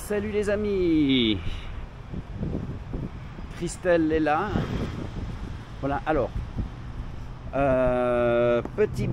Salut les amis, Christelle est là. Voilà, alors petit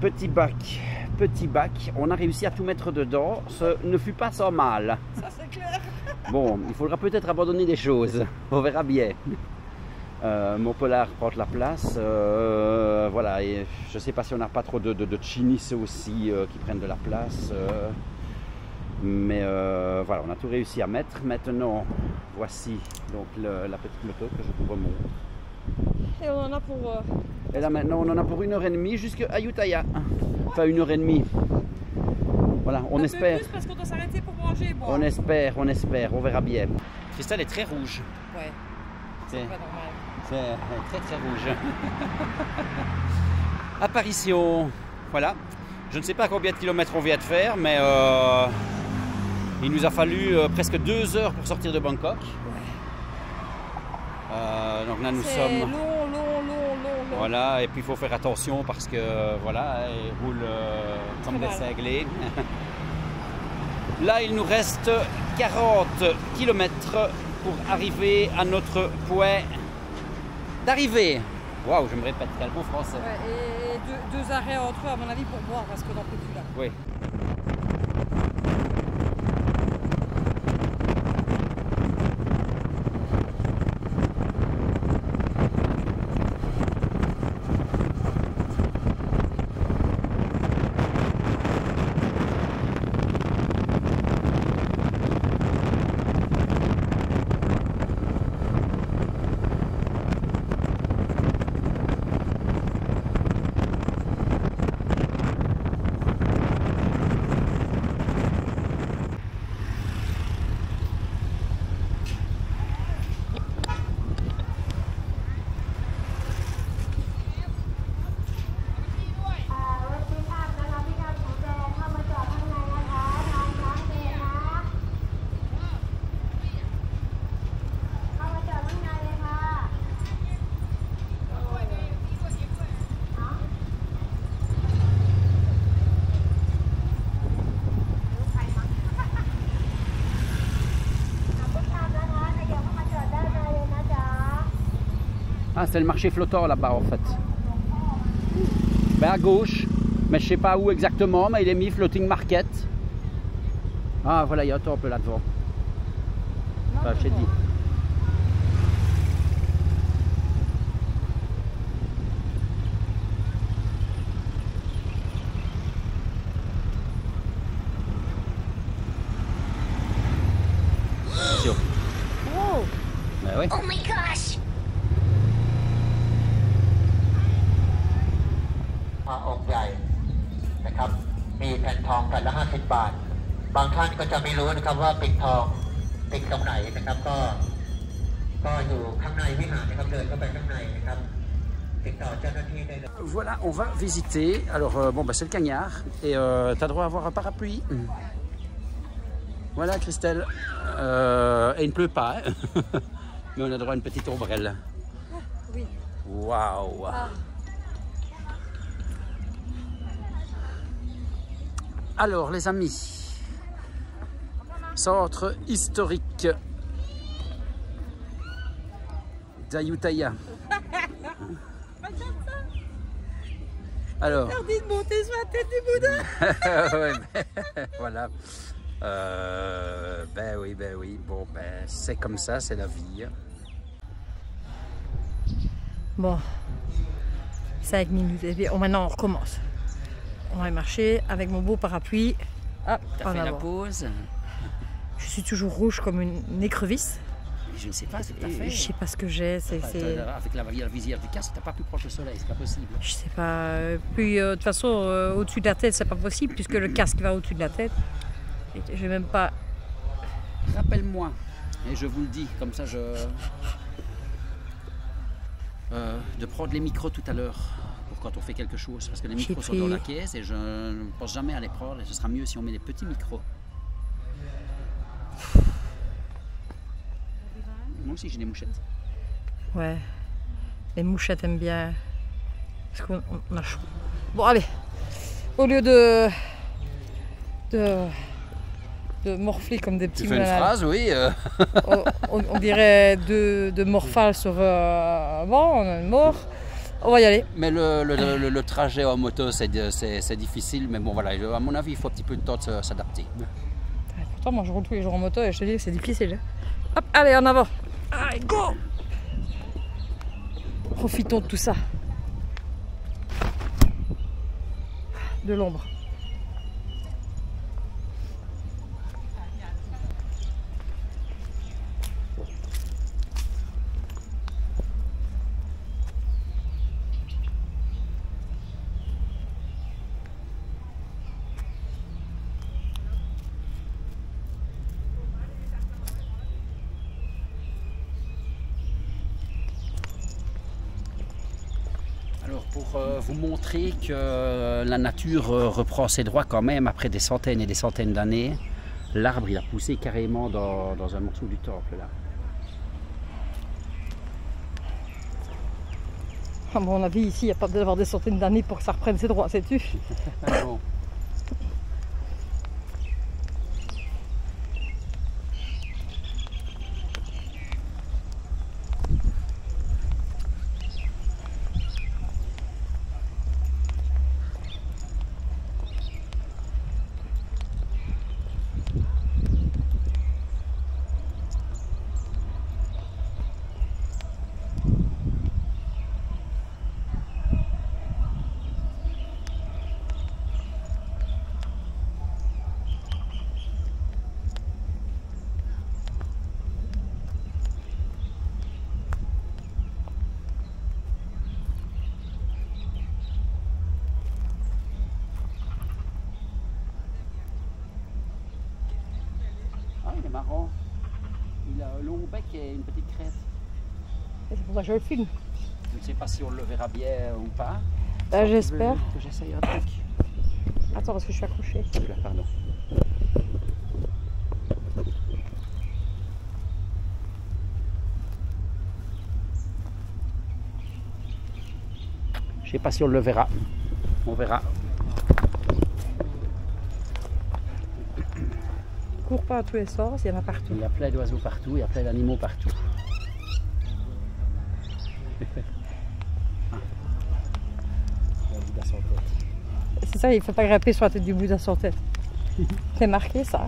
bac, on a réussi à tout mettre dedans, ce ne fut pas sans mal. Ça c'est clair. Bon, il faudra peut-être abandonner des choses, on verra bien. Mon polar prend la place, voilà, et je ne sais pas si on n'a pas trop de chinis aussi qui prennent de la place. Mais voilà, on a tout réussi à mettre. Maintenant, voici donc la petite moto que je vous remonte. Et on en a pour... Et là maintenant, on en a pour 1h30 jusqu'à Ayutthaya. Enfin, 1h30. Voilà, on espère. Plus parce qu'on doit s'arrêter pour manger et boire. On espère, on verra bien. Christelle est très rouge. Ouais, c'est pas normal. C'est très rouge. Apparition. Voilà. Je ne sais pas combien de kilomètres on vient de faire, mais il nous a fallu presque 2 heures pour sortir de Bangkok. Donc là nous sommes... long. Voilà, et puis il faut faire attention parce que voilà, il roule comme des cinglés. Là il nous reste 40 km pour arriver à notre point d'arrivée. Waouh, je me répète, quel beau français. Ouais, et deux arrêts entre eux à mon avis pour boire parce qu'on n'en peut plus là. Oui. Ah, c'est le marché flottant là-bas en fait. Ben à gauche, mais je sais pas où exactement, mais il est mis floating market. Ah voilà, il y a un temple là devant. Enfin, je t'ai dit. Wow. Ben oui. Oh my gosh! องค์ใหญ่นะครับมีแผ่นทองแผ่นละ50 บาทบางท่านก็จะไม่รู้นะครับว่าปิดทองติดตรงไหนนะครับก็อยู่ข้างในวิหารนะครับเดินเข้าไปข้างในนะครับติดต่อเจ้าหน้าที่ได้เลย Voilà, on va visiter. Alors bon bah c'est le cagnard et tu as droit à avoir un parapluie. Voilà Christelle. Et il ne pleut pas, hein. Mais on a droit à une petite ombrelle. Oui. Waouh. Ah. Alors les amis, centre historique d'Ayutthaya. Alors, Interdit de monter sur la tête du Bouddha. ouais, voilà. Ben oui, bon ben c'est comme ça, c'est la vie. Bon, 5 minutes et puis maintenant on recommence. On va marcher avec mon beau parapluie. Hop, T'as fait la pause? Je suis toujours rouge comme une écrevisse. Je ne sais pas ce que t'as fait. Je sais pas ce que j'ai. Avec la visière du casque, t'as pas pu prendre le soleil, c'est pas possible. Je sais pas. Puis de toute façon, au-dessus de la tête, c'est pas possible puisque le casque va au-dessus de la tête. Et je vais même pas. Rappelle-moi, et je vous le dis, comme ça de prendre les micros tout à l'heure pour quand on fait quelque chose, parce que les micros sont dans la caisse et je ne pense jamais à les prendre et ce sera mieux si on met des petits micros. Moi aussi j'ai des mouchettes. Ouais, les mouchettes aiment bien. Parce qu'on a chaud. Bon allez, au lieu de de morfler comme des petits Tu fais une malades. phrase, oui. On dirait de morphales sur bon, on a une mort. On va y aller. Mais le trajet en moto, c'est difficile. Mais bon, voilà, à mon avis, il faut un petit peu de temps de s'adapter. Pourtant, moi je roule tous les jours en moto et je te dis que c'est difficile. Hein. Hop, allez, en avant. Allez, go! Profitons de tout ça. De l'ombre. Alors pour vous montrer que la nature reprend ses droits quand même après des centaines et des centaines d'années, l'arbre il a poussé carrément dans un morceau du temple là. À mon avis, ici, il n'y a pas besoin d'avoir des centaines d'années pour que ça reprenne ses droits, sais-tu? Bon. Ah, il est marrant. Il a un long bec et une petite crête. Et c'est pour ça que je le filme. Je ne sais pas si on le verra bien ou pas. J'espère. Que j'essaye un truc. Attends, parce que je suis accrochée. Oula, pardon. Je ne sais pas si on le verra. On verra. Cours pas à tous les sens, il y en a partout. Il y a plein d'oiseaux partout, il y a plein d'animaux partout. La Bouddha sans tête. C'est ça, il ne faut pas grimper sur la tête du Bouddha sans tête. C'est marqué ça.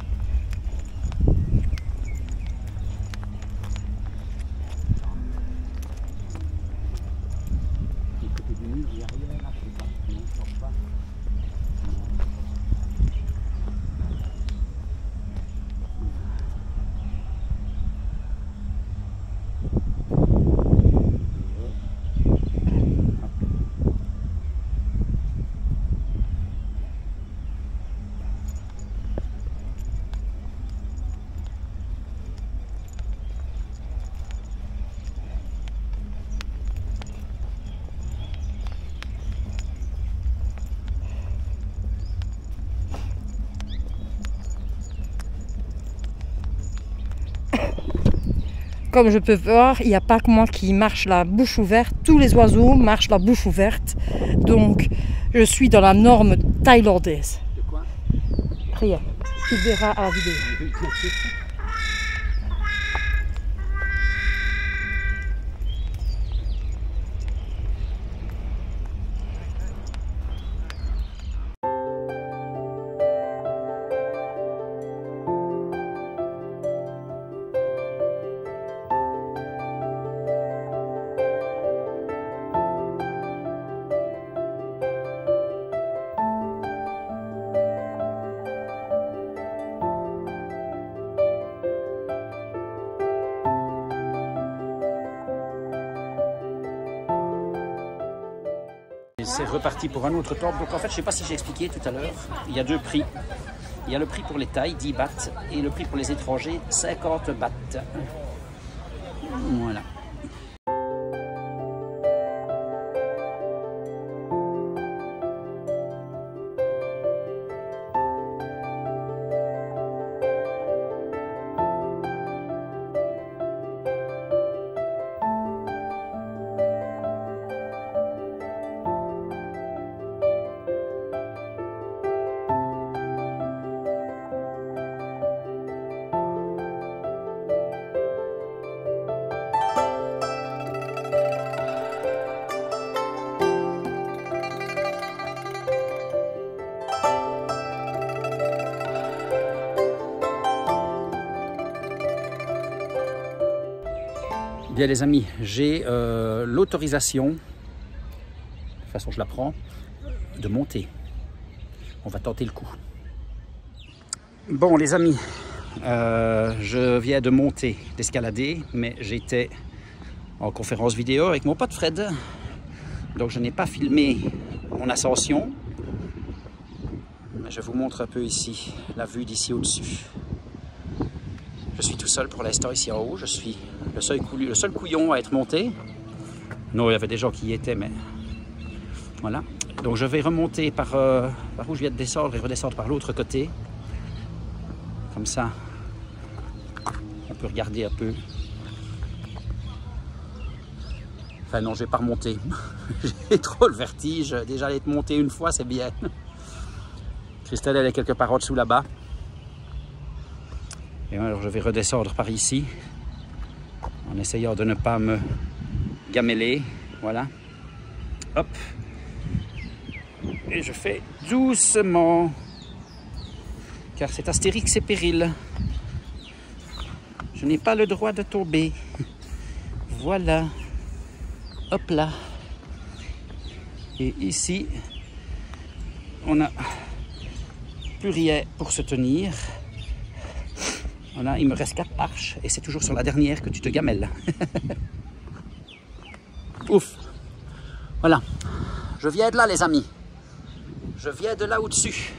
Du côté du mur, il n'y a rien là, je sais pas. Non, je pense pas. Comme je peux voir, il n'y a pas que moi qui marche la bouche ouverte. Tous les oiseaux marchent la bouche ouverte. Donc, je suis dans la norme thaïlandaise. De quoi? Rien. Tu verras à la vidéo. C'est reparti pour un autre temple. Donc en fait, je ne sais pas si j'ai expliqué tout à l'heure, il y a deux prix. Il y a le prix pour les Thaïs, 10 bahts, et le prix pour les étrangers, 50 bahts. Voilà. Bien les amis, j'ai l'autorisation, de toute façon je la prends, de monter. On va tenter le coup. Bon les amis, je viens de monter, d'escalader, mais j'étais en conférence vidéo avec mon pote Fred. Donc je n'ai pas filmé mon ascension. Mais je vous montre un peu ici, la vue d'ici au-dessus. Je suis tout seul pour l'instant ici en haut, je suis le seul couillon à être monté. Non, il y avait des gens qui y étaient, mais voilà. Donc je vais remonter par où je viens de descendre et redescendre par l'autre côté. Comme ça, on peut regarder un peu. Enfin non, je vais pas remonter. J'ai trop le vertige. Déjà être monté une fois, c'est bien. Christelle, elle est quelque part en dessous là-bas. Et alors je vais redescendre par ici, en essayant de ne pas me gameler. Voilà. Hop. Et je fais doucement. Car c'est Astérix et Péril. Je n'ai pas le droit de tomber. Voilà. Hop là. Et ici, on n'a plus rien pour se tenir. Voilà, il me reste 4 marches et c'est toujours sur la dernière que tu te gamelles. Ouf. Voilà. Je viens de là les amis. Je viens de là au-dessus.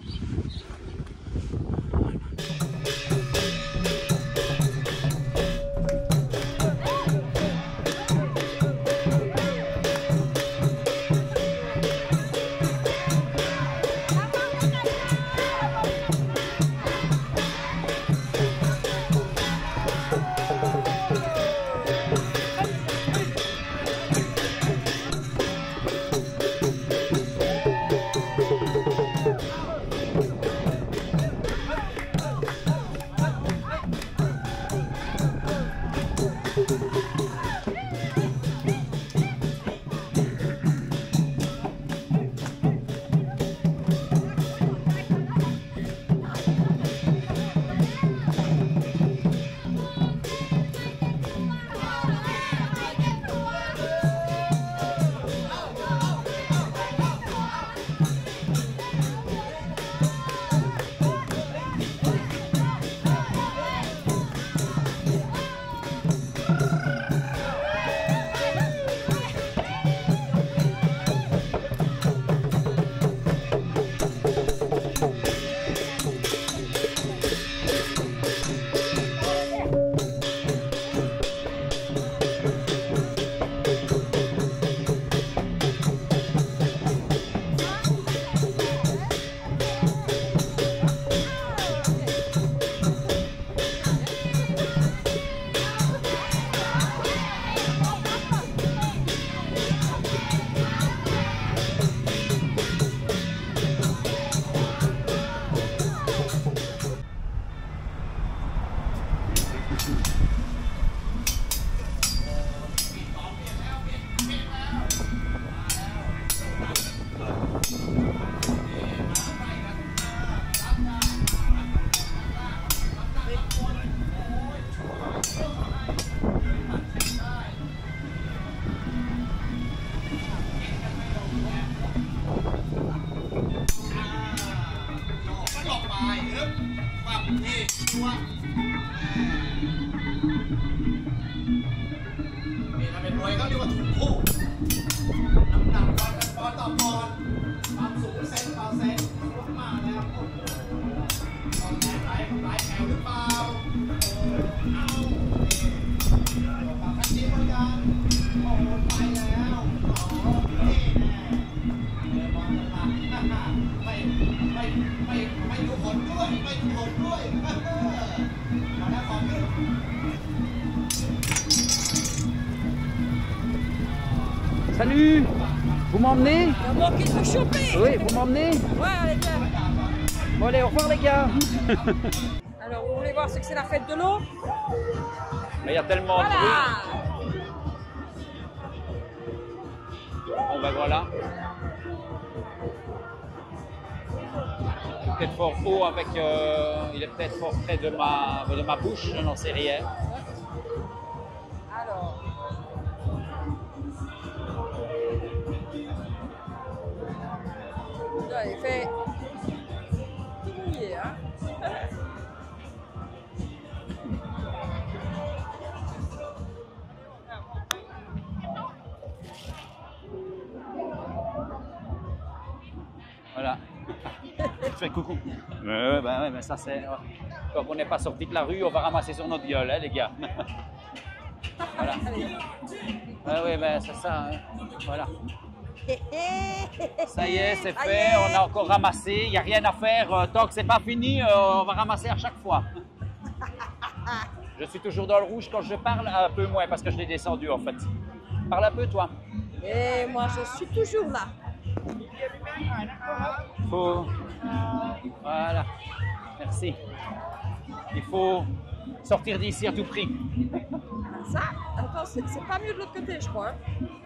Salut! Vous m'emmenez? Moi qui veux choper. Oui, vous m'emmenez? Ouais, les gars. Bon allez, au revoir les gars! Alors, vous voulez voir ce que c'est la fête de l'eau? Mais il y a tellement de bruit. Voilà. Bon ben voilà. Il est peut-être fort haut avec... il est peut-être fort près de ma bouche, je n'en sais rien. Alors, Ouais, il fait tout mouillé, hein. Voilà. Je fais coucou. Ouais, mais ça c'est... Comme on n'est pas sorti de la rue, on va ramasser sur notre gueule, hein, les gars. Voilà. Oui, ben c'est ça. Hein. Voilà. Ça y est, c'est fait. On a encore ramassé. Il n'y a rien à faire. Tant que c'est pas fini, on va ramasser à chaque fois. Je suis toujours dans le rouge quand je parle, un peu moins parce que je l'ai descendu en fait. Parle un peu, toi. Et moi, je suis toujours là. Faut... Voilà. Merci. Il faut sortir d'ici à tout prix. Ça, attends, c'est pas mieux de l'autre côté, je crois.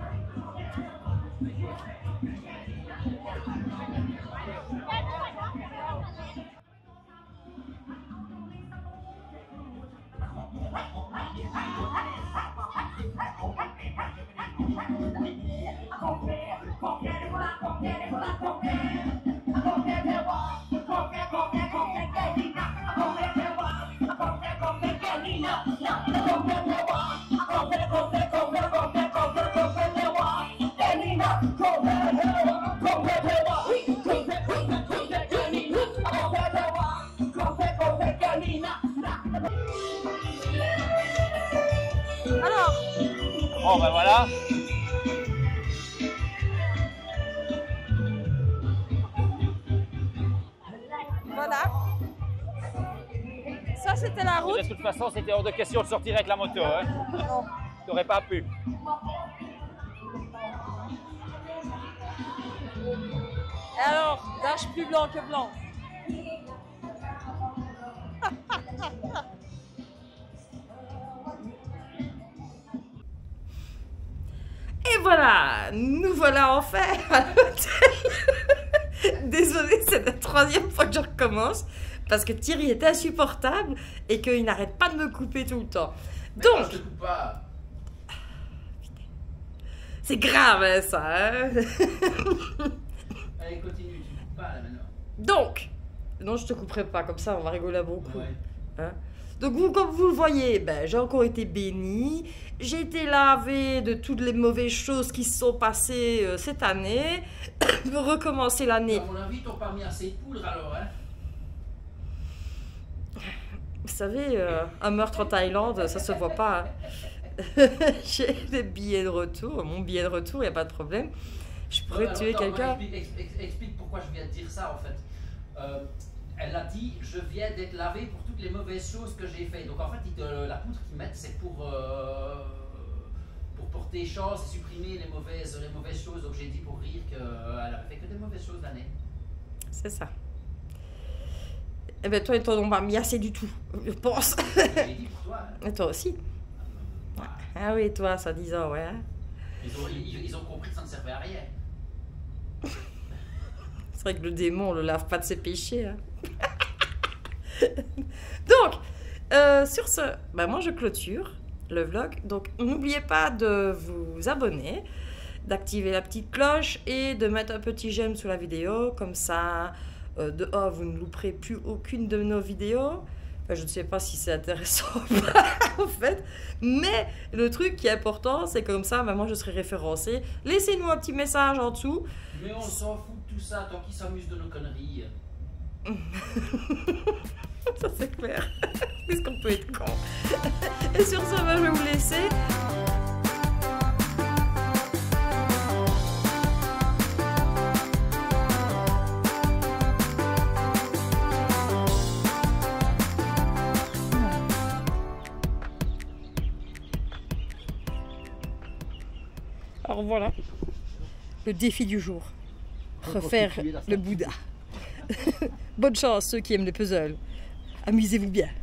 Alors, Bon, ben voilà. voilà. Ça, c'était la route. De toute façon, c'était hors de question de sortir avec la moto. Hein. Non. T'aurais pas pu. Et alors, d'âge plus blanc que blanc. Et voilà, nous voilà enfin à l'hôtel. Désolée, c'est la troisième fois que je recommence parce que Thierry est insupportable et qu'il n'arrête pas de me couper tout le temps. Donc, je te coupe pas. c'est grave hein, ça. Hein. Allez, continue, tu coupes pas là maintenant. Donc, non, je te couperai pas, comme ça on va rigoler beaucoup. Ouais. Hein. Donc, vous, comme vous le voyez, ben, j'ai encore été bénie. J'ai été lavée de toutes les mauvaises choses qui se sont passées cette année. Recommencer l'année. À mon avis, ils t'ont pas mis assez de poudre alors, hein. Vous savez, un meurtre en Thaïlande, ça se voit pas. Hein. J'ai les billets de retour, mon billet de retour, il n'y a pas de problème. Je pourrais Alors, tuer attends, quelqu'un. Explique pourquoi je viens de dire ça en fait. Elle a dit, je viens d'être lavée pour toutes les mauvaises choses que j'ai faites. Donc en fait, la poudre qu'ils mettent, c'est pour porter chance et supprimer les mauvaises choses. Donc j'ai dit pour rire qu'elle avait fait que des mauvaises choses l'année. C'est ça. Eh bien, toi, ils t'en ont pas mis assez du tout, je pense. J'ai dit pour toi. Hein. Et toi aussi. Ouais. Ah oui, toi, ça disant, ouais. Ils ont compris que ça ne servait à rien. C'est vrai que le démon, on le lave pas de ses péchés. Hein. Donc, sur ce, ben moi je clôture le vlog. Donc, n'oubliez pas de vous abonner, d'activer la petite cloche et de mettre un petit j'aime sous la vidéo. Comme ça, vous ne louperez plus aucune de nos vidéos. Enfin, je ne sais pas si c'est intéressant ou pas, en fait. Mais le truc qui est important, c'est que comme ça, ben, moi je serai référencée. Laissez-nous un petit message en dessous. Mais on s'en fout de tout ça tant qu'ils s'amusent de nos conneries. Ça c'est clair. Puisqu'on peut être con. Et sur ce, je vais vous laisser. Alors voilà, le défi du jour. Refaire le Bouddha. Bonne chance ceux qui aiment les puzzles. Amusez-vous bien.